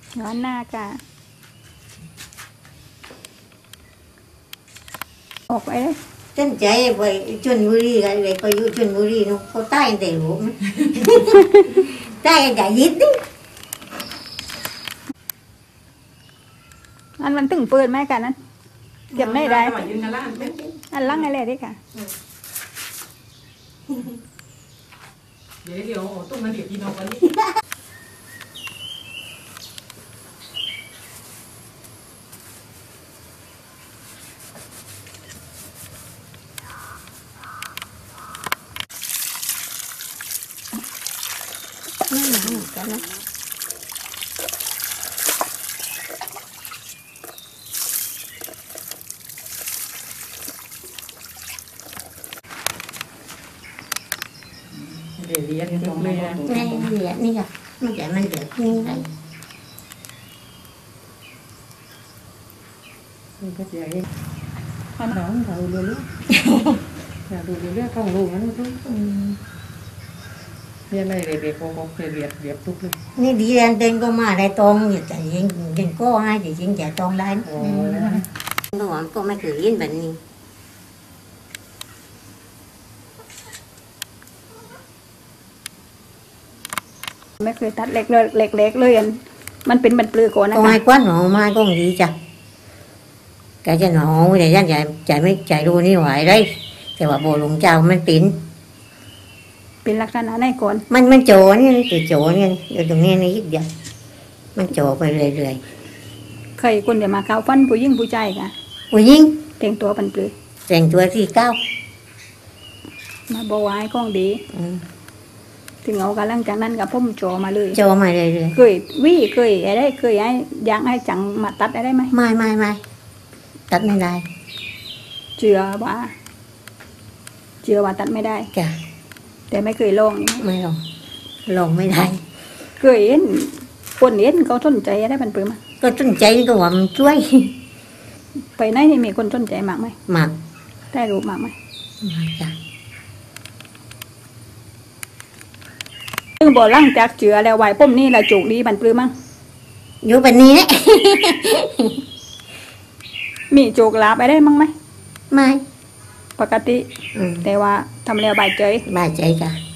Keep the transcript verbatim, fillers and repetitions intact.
ย้อนหน้ากะออกไปเลยฉันใจไปชลบุรีกันเลยไปอยู่ชลบุรีนู้นเขาใต้แต่หลวงใต้แต่ยิดดิอันมันตึงเปิดไหมกันนั้นเก็บไม่ได้อันลังอะไรดิค่ะเดี๋ยวเดี๋ยวตุ้มมันเดี๋ยวกินออกกันนี่ไม่หนาเหมือนกันนะเดี๋ยวเลี้ยงตรงเลยนะนี่เหลือนี่ค่ะมันจะมันเหลือนี่ไงมันก็ใหญ่ข้าวหนองเราดูเรื่องอยากดูเรื่องข้าวลูกนั้นทุกเรียนอะไรเด็กๆก็เคยเรียนเรียนทุกเลยนี่ดีเรียนเต็งก็มาได้ตรงอยู่แต่ยิงยิงก็ให้แต่ยิงจะตรงได้ตัวมันก็ไม่เคยยินแบบนี้ไม่เคยตัดเล็กเลยเล็กๆเลยอันมันเป็นมันปลือก่อนนะก็ให้กว้านหนอมาก็ดีจ้ะแกจะหนอแต่ยันใจใจไม่ใจรู้นี่ไหวได้แต่ว่าโบหลวงเจ้ามันปิ้นเป็นลักษณะไหนก่อนมันมันโจนี่ตัวโจนี่เดี๋ยวตรงนี้นี่ยิบเดียวมันโจไปเรื่อยๆเคยคนเดี๋ยวมาเข้าฟันผู้ยิ่งผู้ใจค่ะผู้ยิ่งแต่งตัวปันปลือแต่งตัวที่เก้ามาบวายกล้องดีถึงเอากันหลังจากนั้นกับพุ่มโจมาเลยโจมาเลยเลยเคยวิเคยอะไรเคยไอ้ยางไอ้จังมาตัดได้ไหมไม่ไม่ไม่ตัดไม่ได้เชื่อว่าเชื่อว่าตัดไม่ได้จ้ะแต่ไม่เคยลองไม่ลองลองไม่ได้เคยเห็นคนเห็นเขาสนใจอะไรมันเปิดมาก็สนใจก็ว่ามันช่วยไปไหนนี่มีคนสนใจมากไหมมากได้รู้มากไหมมากจ้ะซึ่งบ่หลังจากเจือแล้วไหวปุ่มนี่ละจุกดีบันปลื้มมั้งอยู่แบบนี้แหละมีจุกลาไปได้มั้งไหมไม่ปกติแต่ว่าทำแล้วบายใจบายใจจ้ะ